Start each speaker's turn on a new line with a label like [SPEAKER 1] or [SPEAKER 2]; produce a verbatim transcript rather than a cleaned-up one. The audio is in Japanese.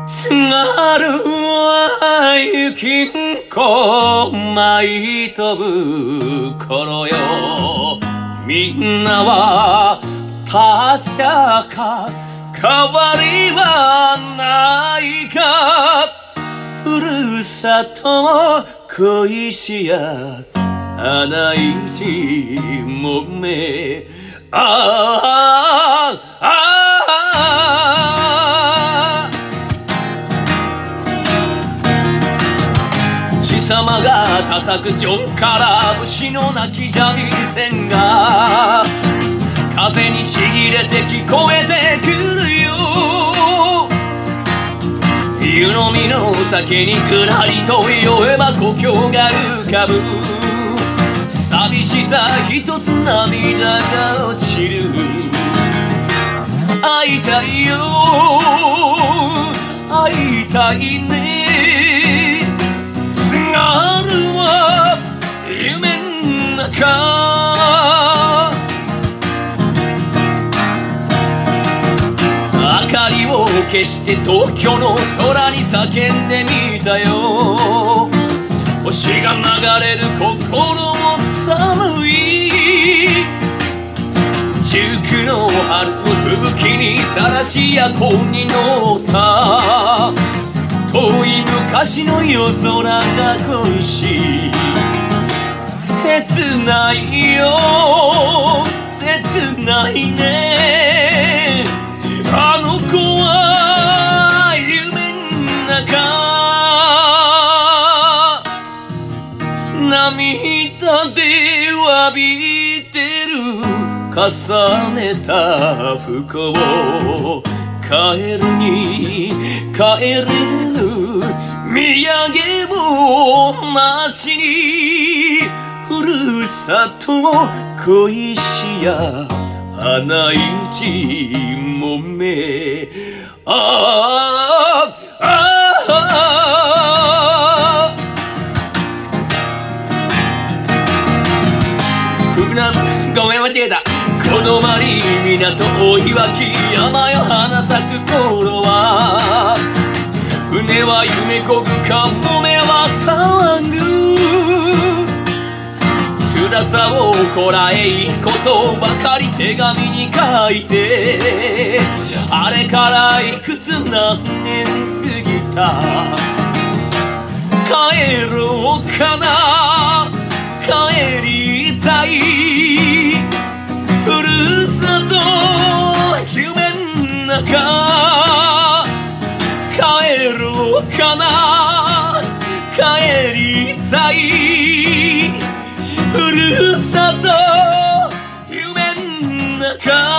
[SPEAKER 1] 津軽は雪んこ舞い飛ぶ頃よ。みんなは確か変わりはないか。ふるさとも恋しや花一もめ。ああああ爺様が叩くジョンから節の鳴き三味線が風にちぎれて聞こえてくるよ。湯飲みの酒にぐらりと酔えば故郷が浮かぶ。寂しさ一つ涙が落ちる。会いたいよ会いたいね。津軽は夢ん中。明かりを消して東京の空に叫んでみたよ。星が流れる心も寒い。熟の春の吹雪にさらしやこに乗った遠い昔の夜空が恋しい。切ないよ切ないね。あの子は夢ん中。涙でわびてる重ねた不幸。帰るに帰れる土産もなしに。ふるさとも恋しや花一もめ。ああああごめん間違えた。このまり港大岩木山よ花咲く頃は船は夢こぐかもめは騒ぐ。辛さをこらえいいことばかり手紙に書いて。あれからいくつ何年過ぎた。帰ろうかな帰りたい。ふるさと夢ん中。帰ろうかな帰りたい。ふるさと夢ん中。